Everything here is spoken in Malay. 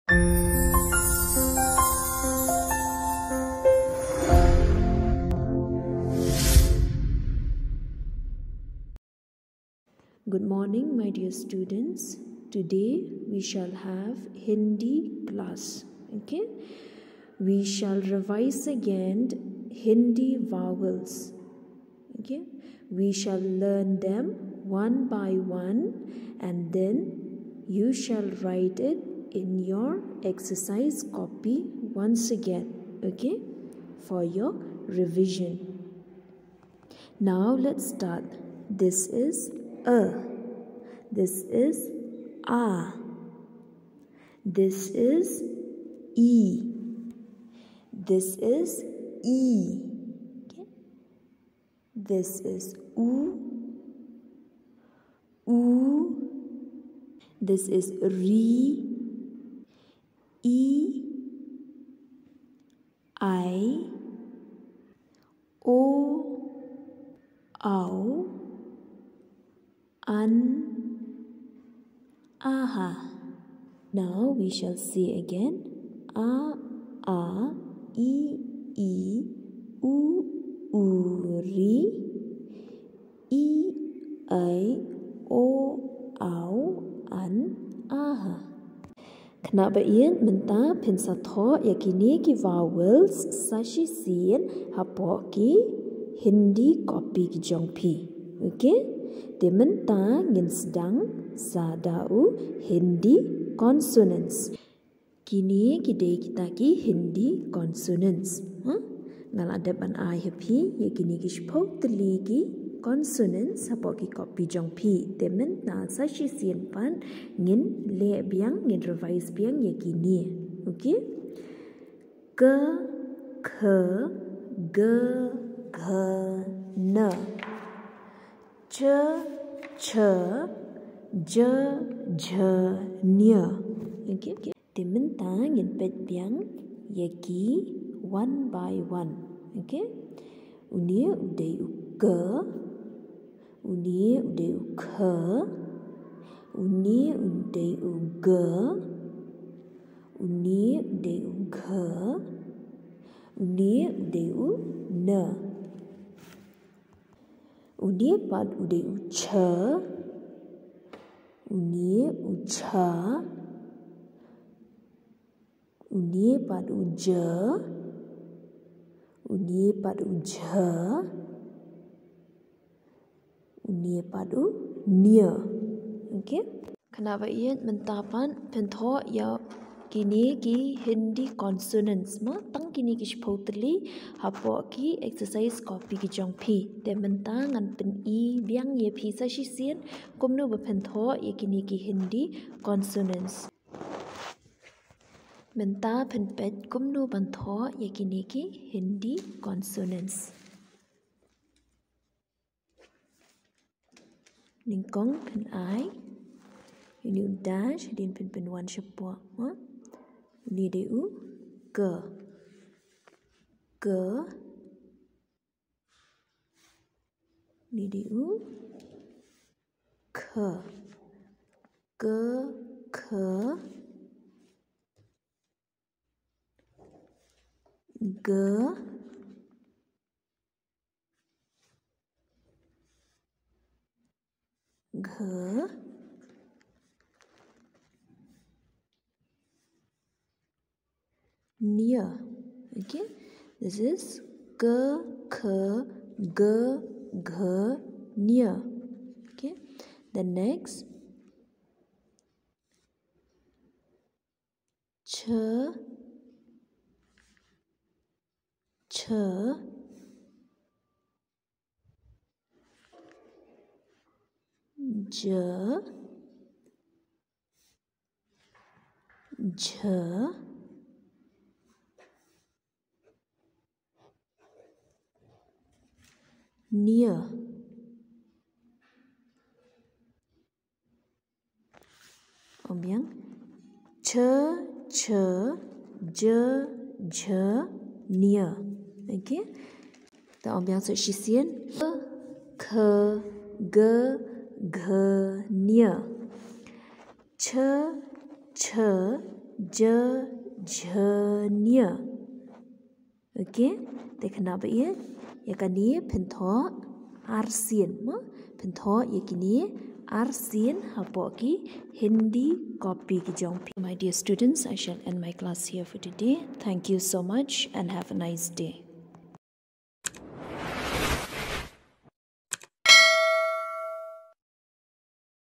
Good morning, my dear students. Today we shall have Hindi class. Okay? We shall revise again Hindi vowels. Okay? We shall learn them one by one, and then you shall write it in your exercise copy once again. Okay? For your revision. Now let's start. This is A. This is A. This is E. This is E. Okay. This is U. U. This is Re. E. I. O. Ow. Aha. Now we shall say again A, E, U, Re, E, I, O, Ow, Aha. Kena bayin menta pensa tho yakini ki vowels sashi sien hapo ki Hindi copy ki jongpi. Okay? Dementa ngin sedang sadau Hindi consonants. Kini kita ki Hindi consonants. Ngal ada ban ai happy ye kini ki spok teli ki consonants hapo ki copy jong pi. Dementa sa shi sien pan ngin le biang ngin revise biang ye kini. Okay? Ke, khe, ge, ghe, ne. Ch, che, je, jhe, nye. Okay, okay. Dementa ngin pet biang yaki one by one. Okay. Uni uday uke, uni uday ukhe, uni uday uge, uni uday ughe, uni uday ne. Uni pad uday uche, uni ucha, uni pad uje, uni pad uje, uni pad nia. Okay? Kenapa ia mentapan pentho ya kini ki Hindi consonants ma tang kini ki spotli hapo ki exercise copy ki jongpi de mentang ngan pen I biang ye pi sa shi sien komno ba pentho ye kini ki Hindi consonants menta pen pet komno bantho ye kini ki Hindi consonants ningkong pen I ini dash din pen one shapo ha ni de u ke ni de u khe khe ge ghe nia. Okay, this is ke khe ge ghe nia. Okay, the next che je jhe nia. Ombiang che je jhe nia. Okay, ta ombiang so shisien khe ge ghe nia. Che jhnya. Okay, देखना भैया ये कनिए पिंथो आरसियन म पिंथो ये किनिए आरसियन हपो की हिंदी copy की जाऊँ. My dear students, I shall end my class here for today. Thank you so much and have a nice day.